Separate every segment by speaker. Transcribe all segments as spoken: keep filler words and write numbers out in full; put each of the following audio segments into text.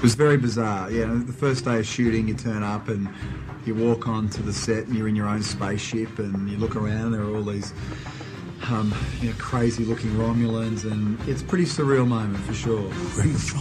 Speaker 1: was very bizarre. Yeah, the first day of shooting, you turn up and you walk onto the set and you're in your own spaceship and you look around, there are all these um, you know, crazy-looking Romulans, and it's a pretty surreal moment for sure.
Speaker 2: Where are you from?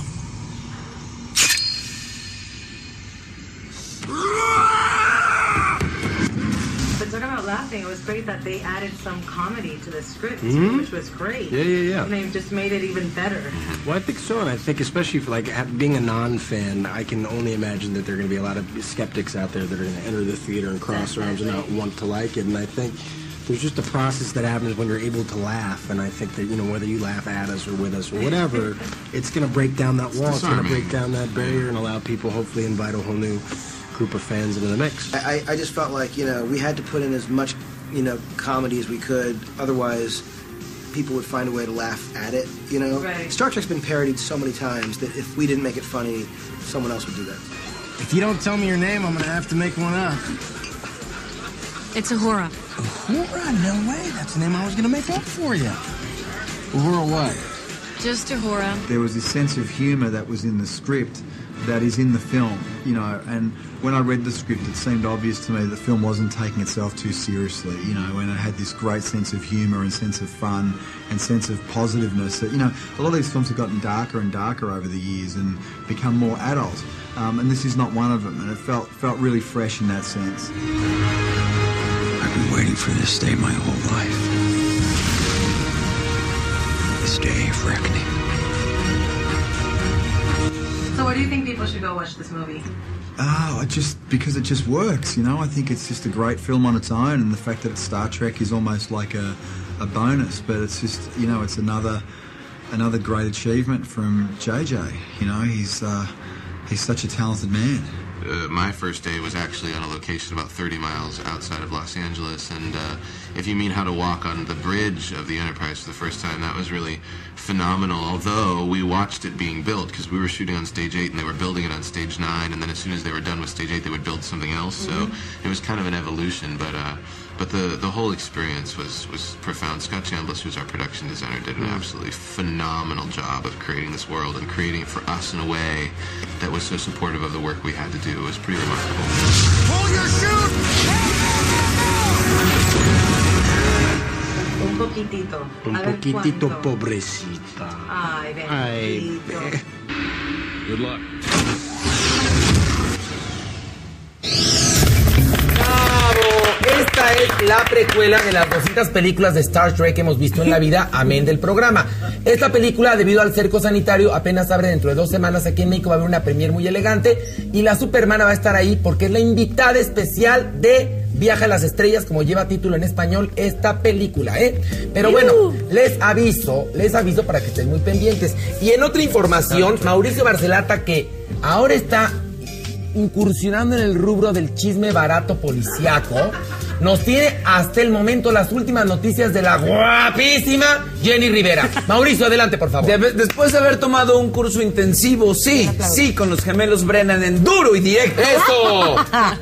Speaker 3: But talking about laughing, it was great that they added some comedy to the script,
Speaker 4: Mm-hmm.
Speaker 3: which was great.
Speaker 4: Yeah, yeah, yeah.
Speaker 3: And they just made it even better.
Speaker 4: Well, I think so, and I think especially for like ha- being a non-fan, I can only imagine that there are going to be a lot of skeptics out there that are going to enter the theater and cross their arms and not want to like it. And I think there's just a process that happens when you're able to laugh, and I think that, you know, whether you laugh at us or with us or whatever, it's going to break down that wall. It's going to break down that barrier and allow people, hopefully, invite a whole new group of fans into the mix.
Speaker 5: I, I just felt like, you know, we had to put in as much, you know, comedy as we could. Otherwise, people would find a way to laugh at it, you know?
Speaker 3: Right.
Speaker 5: Star Trek's been parodied so many times that if we didn't make it funny, someone else would do that.
Speaker 4: If you don't tell me your name, I'm going to have to make one up.
Speaker 6: It's Uhura.
Speaker 4: Uhura? No way. That's the name I was going to make up for you. Uhura what?
Speaker 6: Just Uhura.
Speaker 1: There was this sense of humour that was in the script that is in the film, you know, and when I read the script, it seemed obvious to me that the film wasn't taking itself too seriously, you know, and it had this great sense of humour and sense of fun and sense of positiveness that, you know, a lot of these films have gotten darker and darker over the years and become more adult, um, and this is not one of them, and it felt, felt really fresh in that sense.
Speaker 2: I've been waiting for this day my whole life. This day of reckoning.
Speaker 3: So why do you think people should go watch this movie?
Speaker 1: Oh, I just because it just works, you know. I think it's just a great film on its own, and the fact that it's Star Trek is almost like a, a bonus. But it's just, you know, it's another another great achievement from J J. You know, he's uh, he's such a talented man.
Speaker 7: Uh, my first day was actually on a location about thirty miles outside of Los Angeles, and uh, if you mean how to walk on the bridge of the Enterprise for the first time, that was really phenomenal, although we watched it being built, because we were shooting on stage eight and they were building it on stage nine, and then as soon as they were done with stage eight, they would build something else, mm-hmm. so it was kind of an evolution, but uh, but the, the whole experience was, was profound. Scott Chambliss, who's our production designer, did an absolutely phenomenal job of creating this world and creating it for us in a way that was so supportive of the work we had to do. It was pretty remarkable.
Speaker 2: Pull your chute!
Speaker 3: Un poquitito.
Speaker 4: Un
Speaker 3: A ver
Speaker 4: poquitito
Speaker 3: cuánto.
Speaker 4: pobrecita.
Speaker 3: Ay,
Speaker 4: Ay,
Speaker 3: bendito.
Speaker 4: Good luck.
Speaker 8: Esta es la precuela de las doscientas películas de Star Trek que hemos visto en la vida, amén del programa. Esta película, debido al cerco sanitario, apenas abre dentro de dos semanas aquí en México. Va a haber una premier muy elegante y la Supermana va a estar ahí porque es la invitada especial de Viaje a las Estrellas, como lleva título en español esta película, ¿eh? Pero bueno, les aviso, les aviso para que estén muy pendientes. Y en otra información, Mauricio Barcelata, que ahora está incursionando en el rubro del chisme barato policiaco, nos tiene hasta el momento las últimas noticias de la guapísima Jenny Rivera. Mauricio, adelante, por favor.
Speaker 9: De- después de haber tomado un curso intensivo, sí, sí, con los gemelos Brennan en Duro y Directo.
Speaker 8: ¡Eso!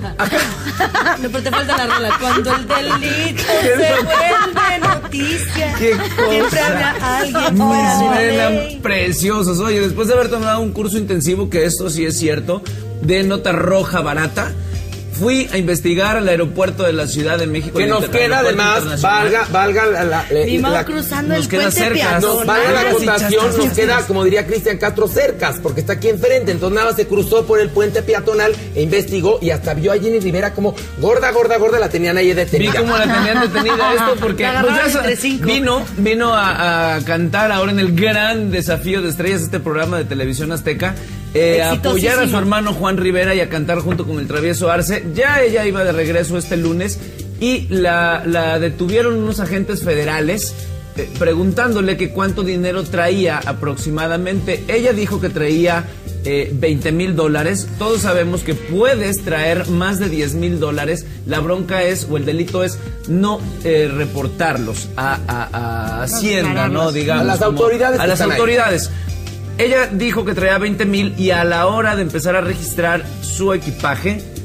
Speaker 6: No, pero te falta la rola. Cuando el delito se vuelve noticia,
Speaker 9: ¡Qué
Speaker 6: siempre
Speaker 9: cosa!
Speaker 6: habrá alguien
Speaker 9: Mis
Speaker 6: fuera de la
Speaker 9: Brennan
Speaker 6: ley.
Speaker 9: preciosos. Oye, después de haber tomado un curso intensivo, que esto sí es cierto, de nota roja barata, fui a investigar al aeropuerto de la Ciudad de México.
Speaker 8: Que
Speaker 9: el
Speaker 8: nos
Speaker 9: inter-
Speaker 8: queda
Speaker 9: aeropuerto
Speaker 8: además,
Speaker 9: internacional.
Speaker 8: valga, valga la, la, la-
Speaker 6: Vimos
Speaker 8: la-
Speaker 6: cruzando
Speaker 9: nos
Speaker 6: el
Speaker 9: queda
Speaker 6: puente
Speaker 9: cerca.
Speaker 6: peatonal.
Speaker 8: no, valga la
Speaker 9: Casi
Speaker 8: acotación,
Speaker 9: chastas,
Speaker 8: nos
Speaker 9: chastas.
Speaker 8: queda, como diría Cristian Castro, cercas, porque está aquí enfrente. Entonces nada más se cruzó por el puente peatonal e investigó y hasta vio a Jenny Rivera como gorda, gorda, gorda, la tenían ahí
Speaker 9: Vi
Speaker 8: detenida.
Speaker 9: cómo la tenían detenida esto porque
Speaker 6: La
Speaker 9: pues,
Speaker 6: agarraron
Speaker 9: ya sa-
Speaker 6: entre cinco.
Speaker 9: vino, vino a, a cantar ahora en el gran Desafío de Estrellas, este programa de televisión azteca, eh, a apoyar a su hermano Juan Rivera y a cantar junto con el Travieso Arce. Ya ella iba de regreso este lunes y la, la detuvieron unos agentes federales eh, preguntándole que cuánto dinero traía aproximadamente. Ella dijo que traía eh, veinte mil dólares. Todos sabemos que puedes traer más de diez mil dólares. La bronca es, o el delito es, no eh, reportarlos a, a- a Hacienda, ¿no? Digamos.
Speaker 8: A las
Speaker 9: como-
Speaker 8: autoridades
Speaker 9: A
Speaker 8: que
Speaker 9: las
Speaker 8: están ahí.
Speaker 9: autoridades. Ella dijo que traía veinte mil y a la hora de empezar a registrar su equipaje,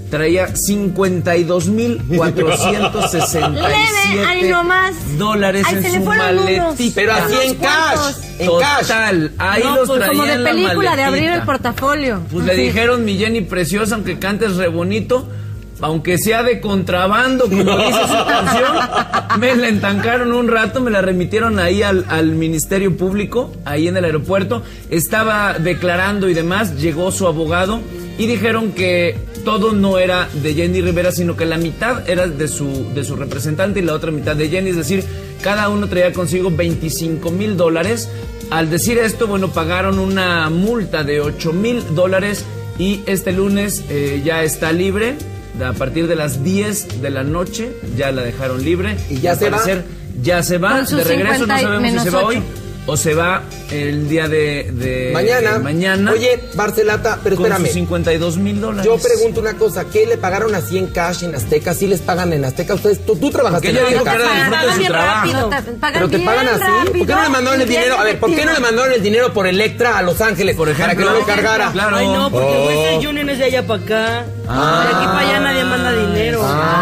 Speaker 9: traía cincuenta y dos mil cuatrocientos sesenta y siete dólares
Speaker 6: Ay,
Speaker 9: en
Speaker 6: se
Speaker 9: su
Speaker 6: le fueron
Speaker 9: maletita.
Speaker 6: unos.
Speaker 8: Pero así en cash. En
Speaker 9: Total, ahí
Speaker 6: No,
Speaker 9: los
Speaker 6: pues,
Speaker 9: traía
Speaker 6: como de
Speaker 9: en la
Speaker 6: película, de abrir el
Speaker 9: maletita.
Speaker 6: portafolio.
Speaker 9: Pues le
Speaker 6: Así.
Speaker 9: dijeron, mi Jenny preciosa, aunque cantes re bonito, aunque sea de contrabando, como dice su canción, me la entancaron un rato, me la remitieron ahí al, al Ministerio Público, ahí en el aeropuerto, estaba declarando y demás, llegó su abogado y dijeron que todo no era de Jenny Rivera, sino que la mitad era de su, de su representante y la otra mitad de Jenny, es decir, cada uno traía consigo veinticinco mil dólares. Al decir esto, bueno, pagaron una multa de ocho mil dólares y este lunes eh, ya está libre. A partir de las diez de la noche ya la dejaron libre.
Speaker 8: ¿Y ya
Speaker 9: Al
Speaker 8: se va?
Speaker 9: parecer, ya se va.
Speaker 6: Con sus
Speaker 9: De regreso no
Speaker 6: cincuenta y
Speaker 9: sabemos si
Speaker 6: menos
Speaker 9: se va
Speaker 6: ocho.
Speaker 9: hoy o se va el día de, de
Speaker 8: Mañana.
Speaker 9: de mañana.
Speaker 8: Oye, Barcelata, pero
Speaker 9: con
Speaker 8: espérame.
Speaker 9: sus cincuenta y dos mil dólares.
Speaker 8: Yo pregunto una cosa, ¿qué le pagaron así en cash en Azteca? ¿Sí les pagan en Azteca? Ustedes, tú, tú trabajaste
Speaker 9: Porque
Speaker 8: en
Speaker 9: ella dijo
Speaker 8: Azteca.
Speaker 9: que era disfrute de su
Speaker 6: bien
Speaker 9: trabajo.
Speaker 6: rápido. Te pagan
Speaker 8: Pero te
Speaker 6: bien
Speaker 8: pagan así. ¿Por qué no le
Speaker 6: rápido
Speaker 8: mandaron el
Speaker 6: y bien
Speaker 8: dinero? A ver, ¿por qué no le
Speaker 6: efectivo?
Speaker 8: mandaron el dinero por Electra a Los Ángeles?
Speaker 9: Por ejemplo.
Speaker 8: Para que no lo cargara.
Speaker 9: Claro.
Speaker 10: Ay, no, porque
Speaker 8: Oh.
Speaker 10: Western Union es de allá para acá.
Speaker 8: Ah.
Speaker 10: De aquí para allá nadie manda dinero.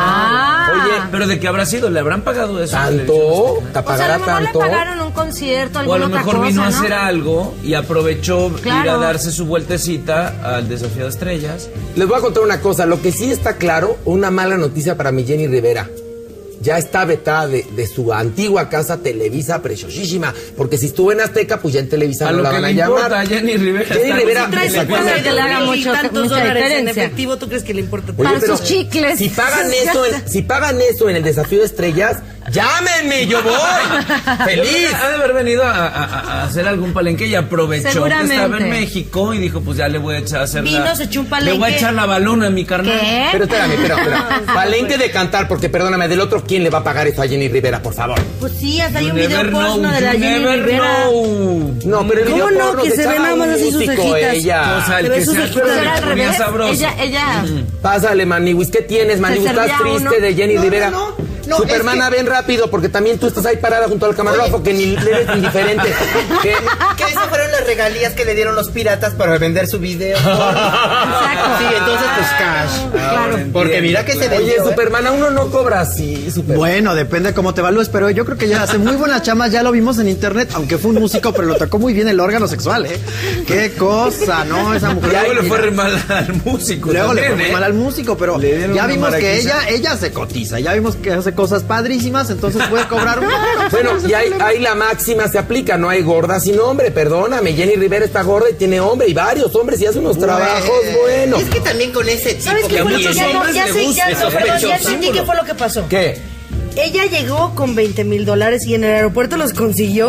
Speaker 6: Ah.
Speaker 8: Oye,
Speaker 9: Pero ¿de qué habrá sido? ¿Le habrán pagado eso?
Speaker 8: ¿tanto? ¿Te
Speaker 6: O sea, a
Speaker 8: pagará
Speaker 6: lo mejor
Speaker 8: tanto?
Speaker 6: le pagaron un concierto,
Speaker 9: O a
Speaker 6: alguna
Speaker 9: lo
Speaker 6: otra
Speaker 9: mejor
Speaker 6: cosa,
Speaker 9: vino a
Speaker 6: ¿no?
Speaker 9: hacer algo y aprovechó ir
Speaker 6: Claro.
Speaker 9: a darse su vueltecita al Desafío de Estrellas.
Speaker 8: Les voy a contar una cosa. Lo que sí está claro, una mala noticia para mi Jenny Rivera. Ya está vetada de, de su antigua casa Televisa, preciosísima. Porque si estuvo en Azteca, pues ya en Televisa
Speaker 9: A
Speaker 8: no
Speaker 9: lo
Speaker 8: la
Speaker 9: que
Speaker 8: van a
Speaker 9: le
Speaker 8: llamar.
Speaker 9: importa a Jenny Rivera.
Speaker 8: Jenny
Speaker 9: Está-
Speaker 8: Rivera,
Speaker 10: Si traes
Speaker 8: pues,
Speaker 10: cincuenta
Speaker 8: acuérdate.
Speaker 6: que le haga
Speaker 10: y
Speaker 6: mucho-
Speaker 10: tantos
Speaker 6: mucha
Speaker 10: dólares en
Speaker 6: diferencia.
Speaker 10: efectivo, ¿tú crees que le importa?
Speaker 8: Oye,
Speaker 6: Para
Speaker 8: pero
Speaker 6: sus chicles.
Speaker 8: Si pagan eso, en, si pagan eso en el Desafío de Estrellas, llámenme, yo voy. Feliz.
Speaker 9: Ha de haber venido a, a- a hacer algún palenque y aprovechó que
Speaker 6: Seguramente.
Speaker 9: estaba en México y dijo, pues ya le voy a echar a hacer
Speaker 10: Vino,
Speaker 9: la...
Speaker 10: se echó un
Speaker 9: Le voy a
Speaker 10: palenque.
Speaker 9: echar la balona a mi carnal.
Speaker 6: ¿Qué?
Speaker 8: Pero espérame, pero, pero. Palenque de cantar, porque perdóname, del otro, ¿quién le va a pagar eso a Jenny Rivera, por favor?
Speaker 10: Pues sí, hasta hay
Speaker 9: You
Speaker 10: un video
Speaker 9: never
Speaker 10: porno
Speaker 9: know,
Speaker 10: de la
Speaker 9: you
Speaker 10: Jenny
Speaker 9: never
Speaker 10: Rivera.
Speaker 9: know.
Speaker 8: No, pero el
Speaker 10: ¿Cómo
Speaker 8: video
Speaker 10: no?
Speaker 8: porno
Speaker 10: Que se ve
Speaker 8: echaba
Speaker 10: nada más
Speaker 8: un
Speaker 10: así sus
Speaker 8: músico,
Speaker 10: cejitas.
Speaker 8: ella.
Speaker 9: O sea, el
Speaker 10: Se ve
Speaker 9: que
Speaker 10: sus
Speaker 9: sea,
Speaker 10: cejitas.
Speaker 9: pero
Speaker 6: Pero
Speaker 9: le
Speaker 6: era al
Speaker 9: ponía
Speaker 6: revés.
Speaker 9: sabroso.
Speaker 6: Ella, ella.
Speaker 8: Pásale, Maniwis, ¿qué tienes, Maniwis? ¿Estás
Speaker 6: servía
Speaker 8: triste
Speaker 6: uno.
Speaker 8: de Jenny
Speaker 5: No,
Speaker 8: Rivera?
Speaker 5: no, no, no,
Speaker 8: Supermana,
Speaker 5: es que-
Speaker 8: ven rápido, porque también tú estás ahí parada junto al camarógrafo, que ni le eres indiferente. ¿Qué?
Speaker 11: Que esas fueron las regalías que le dieron los piratas para vender su video.
Speaker 6: Exacto.
Speaker 11: Sí, entonces pues cash.
Speaker 6: Claro.
Speaker 11: Porque mira que se
Speaker 8: Oye,
Speaker 11: vendió, ¿eh?
Speaker 8: Supermana, uno no cobra así, Super.
Speaker 12: Bueno, depende de cómo te evalúes, pero yo creo que ya hace muy buenas chamas, ya lo vimos en internet, aunque fue un músico, pero lo tocó muy bien el órgano sexual, ¿eh? Qué cosa, ¿no? Esa mujer.
Speaker 9: Luego le
Speaker 12: Mira,
Speaker 9: fue re mal al músico.
Speaker 12: Luego le fue
Speaker 9: también,
Speaker 12: muy
Speaker 9: ¿eh?
Speaker 12: mal al músico, pero
Speaker 9: Le dieron
Speaker 12: ya
Speaker 9: una
Speaker 12: vimos que
Speaker 9: maraquiza.
Speaker 12: ella, ella se cotiza, ya vimos que hace cosas padrísimas, entonces puede cobrar un
Speaker 8: Bueno, y ahí, ahí la máxima se aplica, no hay gorda sin hombre, perdóname. Jenny Rivera está gorda y tiene hombre, y varios hombres, y hace unos trabajos buenos.
Speaker 11: Es que también con ese tipo
Speaker 10: ¿Sabes qué
Speaker 11: que
Speaker 10: fue lo
Speaker 11: tiene-
Speaker 10: que ya, no, ya sé, ya, no, perdón, ya entendí qué fue lo que pasó?
Speaker 8: ¿Qué?
Speaker 10: Ella llegó con veinte mil dólares y en el aeropuerto los consiguió.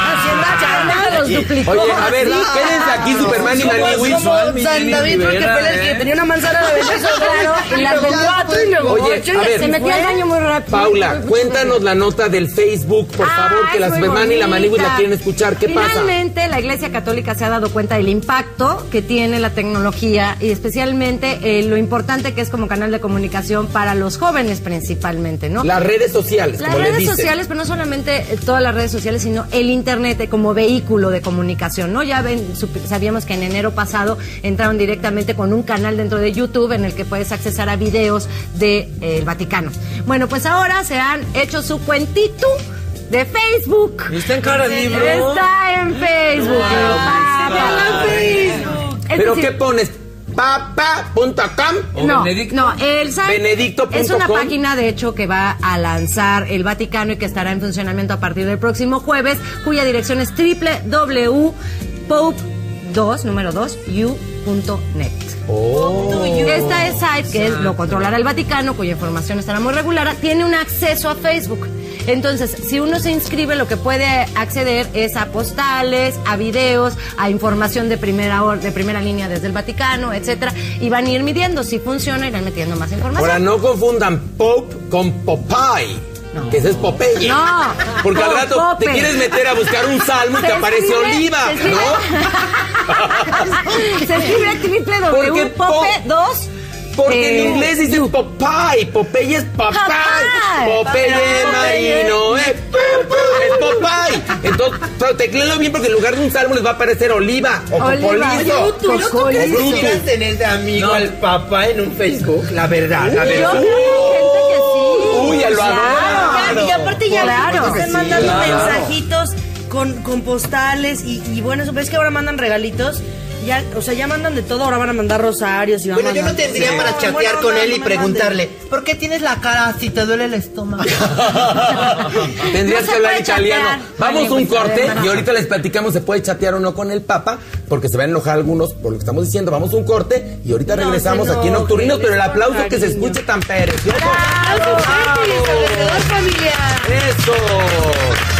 Speaker 6: Nada, los duplicó.
Speaker 8: Oye, a ver, quédense aquí, Superman y Maniwis.
Speaker 10: Como San David, porque fue el que tenía una manzana de beso,
Speaker 6: Claro, y las de cuatro y luego
Speaker 8: Oye,
Speaker 6: ocho,
Speaker 8: a
Speaker 6: y
Speaker 8: ver.
Speaker 6: se metió al baño muy rápido.
Speaker 8: Paula, cuéntanos la nota del Facebook, por
Speaker 6: Ah,
Speaker 8: favor, que
Speaker 6: es
Speaker 8: la
Speaker 6: muy
Speaker 8: Superman y la Maniwis
Speaker 6: bonita.
Speaker 8: la quieren escuchar. ¿Qué pasa?
Speaker 6: Finalmente, la Iglesia Católica se ha dado cuenta del impacto que tiene la tecnología y especialmente eh, lo importante que es como canal de comunicación para los jóvenes principalmente, ¿no?
Speaker 8: Las redes sociales,
Speaker 6: Las
Speaker 8: como les
Speaker 6: redes
Speaker 8: dicen.
Speaker 6: sociales, pero no solamente eh, todas las redes sociales, sino el internet eh, como vehículo de comunicación, ¿no? Ya ven, sup- sabíamos que en enero pasado entraron directamente con un canal dentro de YouTube en el que puedes accesar a videos del Vaticano. Bueno, pues ahora se han hecho su cuentito de Facebook.
Speaker 9: Está en cara libro.
Speaker 6: Está en Facebook.
Speaker 9: Ah,
Speaker 6: Está en Facebook. Es
Speaker 8: ¿Pero
Speaker 6: decir,
Speaker 8: qué pones? papa punto com.
Speaker 6: No, no, el site
Speaker 8: Benedicto punto com.
Speaker 6: es una página de hecho que va a lanzar el Vaticano y que estará en funcionamiento a partir del próximo jueves, cuya dirección es doble u doble u doble u punto pope dos, número dos, u punto net.
Speaker 8: Oh.
Speaker 6: Esta es site que es- lo controlará el Vaticano, cuya información estará muy regulada, tiene un acceso a Facebook. Entonces, si uno se inscribe, lo que puede acceder es a postales, a videos, a información de primera hor- de primera línea desde el Vaticano, etcétera, y van a ir midiendo. Si funciona, irán metiendo más información.
Speaker 8: Ahora, no confundan Pope con Popeye. Que ese es Popeye.
Speaker 6: No.
Speaker 8: Porque al rato
Speaker 6: Pope.
Speaker 8: te quieres meter a buscar un salmo y
Speaker 6: Se
Speaker 8: te aparece
Speaker 6: escribe-
Speaker 8: Oliva,
Speaker 6: se escribe-
Speaker 8: ¿no?
Speaker 6: Se escribe triple
Speaker 8: Porque
Speaker 6: W, Pope dos.
Speaker 8: Porque en inglés dice Popeye. Popeye es Popeye. Popeye marino. Es Popeye. Entonces, tecléalo bien porque en lugar de un salmo les va a aparecer oliva o copolizo.
Speaker 11: ¿Tú quisieras tener de amigo al papá en un Facebook? La verdad, la verdad.
Speaker 6: Yo creo que hay gente que sí.
Speaker 8: Uy, ya lo adoro.
Speaker 10: Y aparte ya
Speaker 6: Claro.
Speaker 10: están
Speaker 6: Sí,
Speaker 10: mandando
Speaker 6: claro.
Speaker 10: mensajitos con, con postales y, y bueno, eso, ves que ahora mandan regalitos. Ya, o sea, ya mandan de todo, ahora van a mandar rosarios y van
Speaker 11: Bueno,
Speaker 10: a
Speaker 11: yo no
Speaker 10: mandar-
Speaker 11: tendría
Speaker 10: Sí.
Speaker 11: para chatear
Speaker 10: Bueno,
Speaker 11: con
Speaker 10: no,
Speaker 11: él
Speaker 10: no
Speaker 11: y
Speaker 10: me
Speaker 11: preguntarle, ¿por qué tienes la cara así? ¿Te duele el estómago?
Speaker 8: Tendrías
Speaker 10: No
Speaker 8: que
Speaker 10: se
Speaker 8: hablar
Speaker 10: puede
Speaker 8: italiano.
Speaker 10: chatear.
Speaker 8: Vamos
Speaker 10: Vale,
Speaker 8: un
Speaker 10: pues,
Speaker 8: corte
Speaker 10: a ver,
Speaker 8: y ahorita les platicamos se puede chatear o no con el Papa, porque se van a enojar algunos por lo que estamos diciendo. Vamos un corte y ahorita
Speaker 10: No,
Speaker 8: regresamos
Speaker 10: se
Speaker 8: aquí en Nocturninos,
Speaker 10: enojen,
Speaker 8: pero el
Speaker 10: es
Speaker 8: aplauso
Speaker 10: con
Speaker 8: que se
Speaker 10: cariño.
Speaker 8: escuche tan precioso.
Speaker 10: ¡Bravo! ¡Fuerte y establecedor, familia!
Speaker 8: ¡Eso!